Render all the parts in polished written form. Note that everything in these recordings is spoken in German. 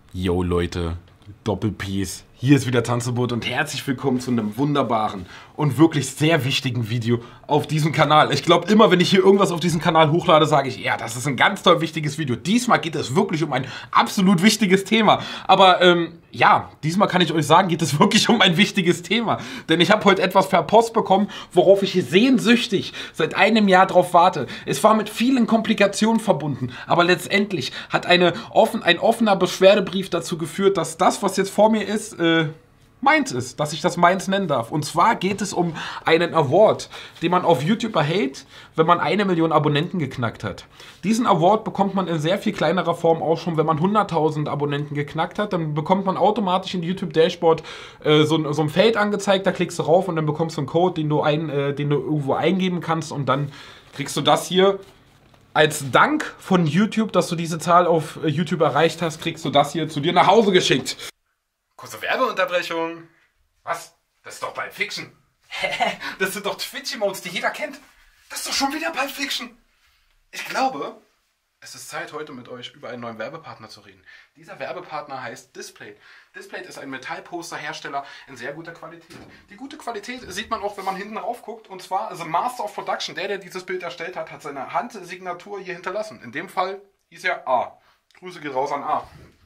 Yo Leute, Doppelpeace. Hier ist wieder Tanzverbot und herzlich willkommen zu einem wunderbaren und wirklich sehr wichtigen Video auf diesem Kanal. Ich glaube immer, wenn ich hier irgendwas auf diesem Kanal hochlade, sage ich, ja, das ist ein ganz toll wichtiges Video. Diesmal geht es wirklich um ein absolut wichtiges Thema. Aber ja, diesmal kann ich euch sagen, geht es wirklich um ein wichtiges Thema. Denn ich habe heute etwas per Post bekommen, worauf ich sehnsüchtig seit einem Jahr drauf warte. Es war mit vielen Komplikationen verbunden, aber letztendlich hat ein offener Beschwerdebrief dazu geführt, dass das, was jetzt vor mir ist, meins ist, dass ich das meins nennen darf. Und zwar geht es um einen Award, den man auf YouTube erhält, wenn man 1 Million Abonnenten geknackt hat. Diesen Award bekommt man in sehr viel kleinerer Form auch schon, wenn man 100.000 Abonnenten geknackt hat. Dann bekommt man automatisch in die YouTube-Dashboard so ein Feld angezeigt, da klickst du rauf und dann bekommst du einen Code, den du irgendwo eingeben kannst und dann kriegst du das hier. Als Dank von YouTube, dass du diese Zahl auf YouTube erreicht hast, kriegst du das hier zu dir nach Hause geschickt. Kurze Werbeunterbrechung. Was? Das ist doch Pulp Fiction. Hä? Das sind doch Twitch-Emotes, die jeder kennt. Das ist doch schon wieder Pulp Fiction. Ich glaube, es ist Zeit, heute mit euch über einen neuen Werbepartner zu reden. Dieser Werbepartner heißt Displate. Displate ist ein Metallposter-Hersteller in sehr guter Qualität. Die gute Qualität sieht man auch, wenn man hinten rauf guckt. Und zwar, The Master of Production, der dieses Bild erstellt hat, hat seine Handsignatur hier hinterlassen. In dem Fall hieß er A. Grüße geht raus an A.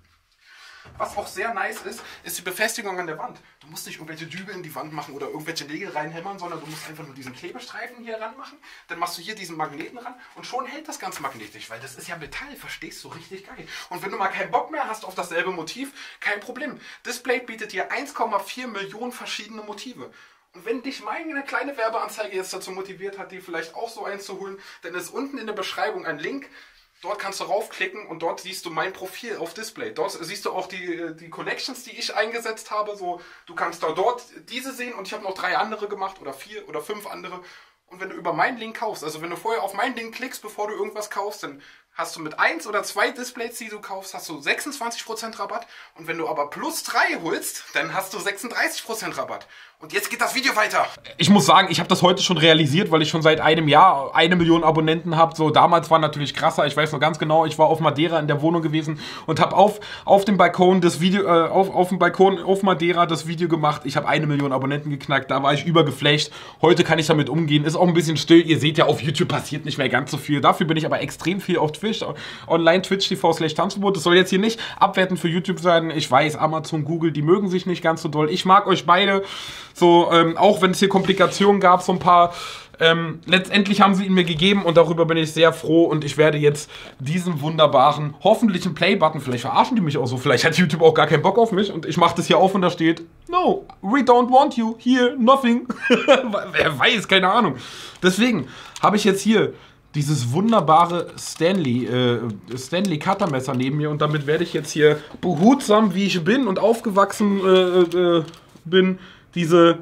Was auch sehr nice ist, ist die Befestigung an der Wand. Du musst nicht irgendwelche Dübel in die Wand machen oder irgendwelche Nägel reinhämmern, sondern du musst einfach nur diesen Klebestreifen hier ranmachen. Dann machst du hier diesen Magneten ran und schon hält das Ganze magnetisch, weil das ist ja Metall, verstehst du, richtig geil. Und wenn du mal keinen Bock mehr hast auf dasselbe Motiv, kein Problem. Displate bietet dir 1,4 Millionen verschiedene Motive. Und wenn dich meine kleine Werbeanzeige jetzt dazu motiviert hat, dir vielleicht auch so eins zu holen, dann ist unten in der Beschreibung ein Link. Dort kannst du raufklicken und dort siehst du mein Profil auf Display. Dort siehst du auch die Collections, die ich eingesetzt habe. So, du kannst dort diese sehen und ich habe noch 3 andere gemacht oder 4 oder 5 andere. Und wenn du über meinen Link kaufst, also wenn du vorher auf meinen Link klickst, bevor du irgendwas kaufst, dann hast du mit 1 oder 2 Displays, die du kaufst, hast du 26% Rabatt. Und wenn du aber plus 3 holst, dann hast du 36% Rabatt. Und jetzt geht das Video weiter. Ich muss sagen, ich habe das heute schon realisiert, weil ich schon seit einem Jahr 1 Million Abonnenten habe. So, damals war natürlich krasser. Ich weiß noch ganz genau, ich war auf Madeira in der Wohnung gewesen und habe auf dem Balkon das Video, auf dem Balkon auf Madeira das Video gemacht. Ich habe 1 Million Abonnenten geknackt. Da war ich übergeflasht. Heute kann ich damit umgehen. Ist auch ein bisschen still. Ihr seht ja, auf YouTube passiert nicht mehr ganz so viel. Dafür bin ich aber extrem viel auf Twitch. Online twitch.tv/Tanzverbot. Das soll jetzt hier nicht abwertend für YouTube sein. Ich weiß, Amazon, Google, die mögen sich nicht ganz so doll. Ich mag euch beide. So, auch wenn es hier Komplikationen gab, so ein paar. Letztendlich haben sie ihn mir gegeben und darüber bin ich sehr froh und ich werde jetzt diesen wunderbaren, hoffentlichen Play-Button, vielleicht verarschen die mich auch so, vielleicht hat YouTube auch gar keinen Bock auf mich und ich mache das hier auf und da steht, no, we don't want you, here, nothing. Wer weiß, keine Ahnung. Deswegen habe ich jetzt hier dieses wunderbare Stanley Cuttermesser neben mir und damit werde ich jetzt hier behutsam, wie ich bin und aufgewachsen bin, diese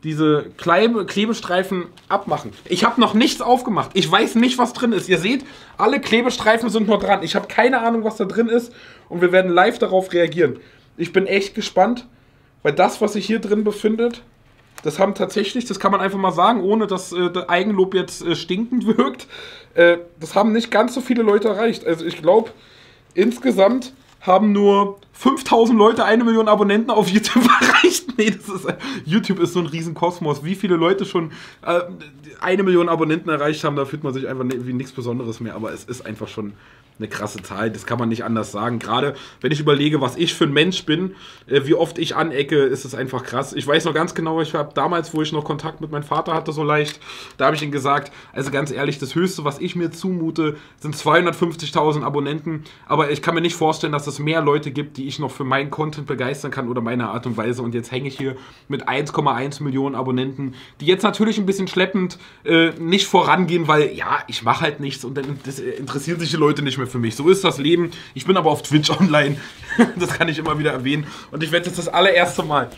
Klebestreifen abmachen. Ich habe noch nichts aufgemacht. Ich weiß nicht, was drin ist. Ihr seht, alle Klebestreifen sind noch dran. Ich habe keine Ahnung, was da drin ist und wir werden live darauf reagieren. Ich bin echt gespannt, weil das, was sich hier drin befindet, das haben tatsächlich, das kann man einfach mal sagen, ohne dass der Eigenlob jetzt stinkend wirkt, das haben nicht ganz so viele Leute erreicht. Also ich glaube, insgesamt haben nur 5000 Leute 1 Million Abonnenten auf YouTube erreicht. Nee, YouTube ist so ein Riesenkosmos. Wie viele Leute schon 1 Million Abonnenten erreicht haben, da fühlt man sich einfach wie nichts Besonderes mehr. Aber es ist einfach schon eine krasse Zahl. Das kann man nicht anders sagen. Gerade wenn ich überlege, was ich für ein Mensch bin, wie oft ich anecke, ist es einfach krass. Ich weiß noch ganz genau, ich habe damals, wo ich noch Kontakt mit meinem Vater hatte, so leicht, da habe ich ihm gesagt, also ganz ehrlich, das Höchste, was ich mir zumute, sind 250.000 Abonnenten. Aber ich kann mir nicht vorstellen, dass es mehr Leute gibt, die ich noch für meinen Content begeistern kann oder meine Art und Weise. Und jetzt hänge ich hier mit 1,1 Millionen Abonnenten, die jetzt natürlich ein bisschen schleppend nicht vorangehen, weil ja, ich mache halt nichts und dann interessieren sich die Leute nicht mehr für mich. So ist das Leben. Ich bin aber auf Twitch online. Das kann ich immer wieder erwähnen. Und ich werde jetzt das allererste Mal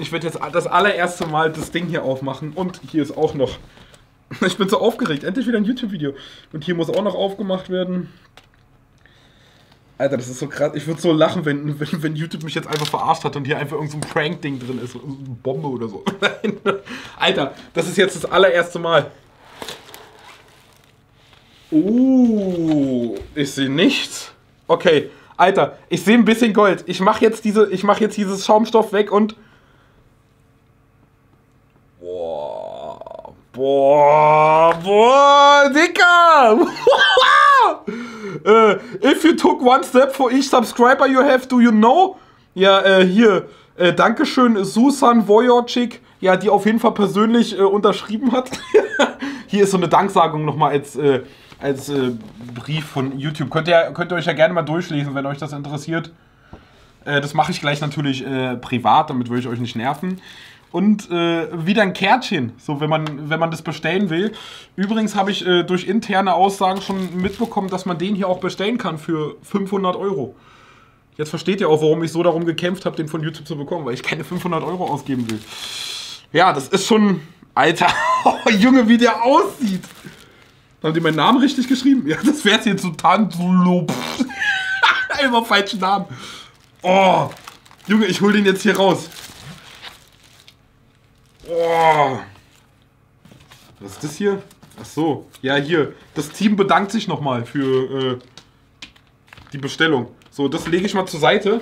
das Ding hier aufmachen. Und hier ist auch noch. Ich bin so aufgeregt. Endlich wieder ein YouTube-Video. Und hier muss auch noch aufgemacht werden. Alter, das ist so krass. Ich würde so lachen, wenn YouTube mich jetzt einfach verarscht hat und hier einfach irgend so ein Prank-Ding drin ist. So eine Bombe oder so. Alter, das ist jetzt das allererste Mal. Oh, ich sehe nichts. Okay, Alter, ich sehe ein bisschen Gold. Ich mache jetzt dieses Schaumstoff weg und... Boah, Dicker! If you took one step for each subscriber you have, do you know? Ja, hier, Dankeschön, Susan Wojcik, ja, die auf jeden Fall persönlich unterschrieben hat. Hier ist so eine Danksagung nochmal als Brief von YouTube. Könnt ihr euch ja gerne mal durchlesen, wenn euch das interessiert. Das mache ich gleich natürlich privat, damit will ich euch nicht nerven. Und wieder ein Kärtchen, so wenn man das bestellen will. Übrigens habe ich durch interne Aussagen schon mitbekommen, dass man den hier auch bestellen kann für 500 Euro. Jetzt versteht ihr auch, warum ich so darum gekämpft habe, den von YouTube zu bekommen, weil ich keine 500 Euro ausgeben will. Ja, das ist schon... Alter, oh, Junge, wie der aussieht. Haben die meinen Namen richtig geschrieben? Ja, das wäre jetzt so Tanzlo. Immer falschen Namen. Oh, Junge, ich hol den jetzt hier raus. Oh. Was ist das hier? Ach so, ja hier. Das Team bedankt sich nochmal für die Bestellung. So, das lege ich mal zur Seite.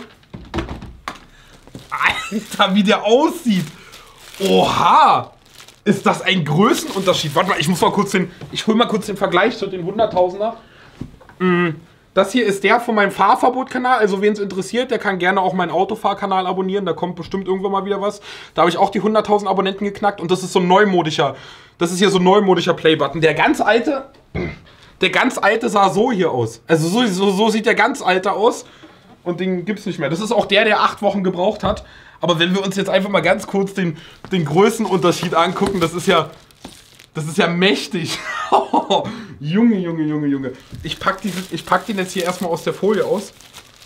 Alter, wie der aussieht. Oha. Ist das ein Größenunterschied? Warte mal, ich hol mal kurz den Vergleich zu den 100.000er. Das hier ist der von meinem Fahrverbot-Kanal, also wen es interessiert, der kann gerne auch meinen Autofahrkanal abonnieren, da kommt bestimmt irgendwann mal wieder was. Da habe ich auch die 100.000 Abonnenten geknackt und das ist so ein neumodischer, Playbutton. Der ganz alte sah so hier aus. Also so sieht der ganz alte aus und den gibt's nicht mehr. Das ist auch der 8 Wochen gebraucht hat. Aber wenn wir uns jetzt einfach mal ganz kurz den Größenunterschied angucken, das ist ja mächtig. Junge. Ich pack den jetzt hier erstmal aus der Folie aus.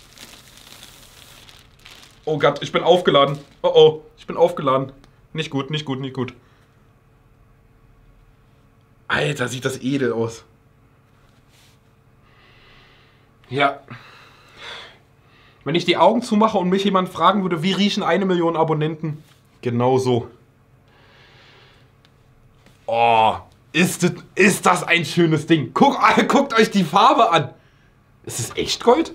Oh Gott, ich bin aufgeladen. Oh, ich bin aufgeladen. Nicht gut. Alter, sieht das edel aus. Ja. Wenn ich die Augen zumache und mich jemand fragen würde, wie riechen 1 Million Abonnenten? Genau so. Oh, ist das ein schönes Ding. Guckt euch die Farbe an. Ist es echt Gold?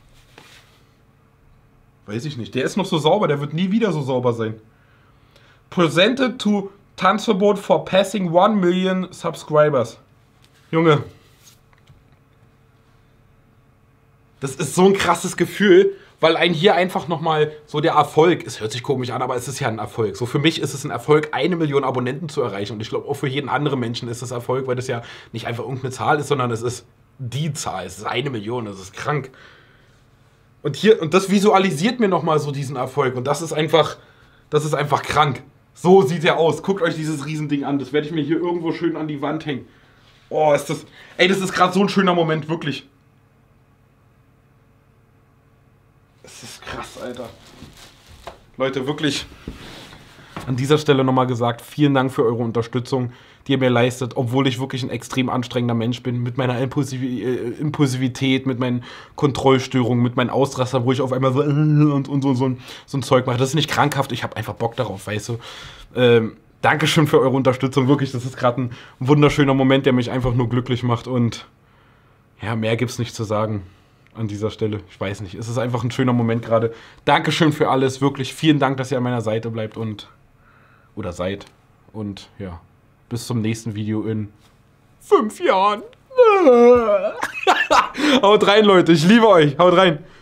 Weiß ich nicht. Der ist noch so sauber, der wird nie wieder so sauber sein. Presented to Tanzverbot for passing 1 million subscribers. Junge. Das ist so ein krasses Gefühl, weil einen hier einfach nochmal so der Erfolg, es hört sich komisch an, aber es ist ja ein Erfolg. So für mich ist es ein Erfolg, 1 Million Abonnenten zu erreichen. Und ich glaube auch für jeden anderen Menschen ist es Erfolg, weil das ja nicht einfach irgendeine Zahl ist, sondern es ist die Zahl. Es ist 1 Million, das ist krank. Und das visualisiert mir nochmal so diesen Erfolg. Und das ist einfach krank. So sieht er aus. Guckt euch dieses Riesending an. Das werde ich mir hier irgendwo schön an die Wand hängen. Oh, das ist gerade so ein schöner Moment, wirklich. Das ist krass, Alter. Leute, wirklich an dieser Stelle nochmal gesagt, vielen Dank für eure Unterstützung, die ihr mir leistet, obwohl ich wirklich ein extrem anstrengender Mensch bin, mit meiner Impulsivität, mit meinen Kontrollstörungen, mit meinen Ausrastern, wo ich auf einmal so ein Zeug mache. Das ist nicht krankhaft, ich habe einfach Bock darauf, weißt du. Dankeschön für eure Unterstützung, wirklich, das ist gerade ein wunderschöner Moment, der mich einfach nur glücklich macht und ja, mehr gibt's nicht zu sagen. An dieser Stelle, ich weiß nicht, es ist einfach ein schöner Moment gerade. Dankeschön für alles, wirklich vielen Dank, dass ihr an meiner Seite bleibt oder seid und ja, bis zum nächsten Video in 5 Jahren. Haut rein, Leute, ich liebe euch, haut rein.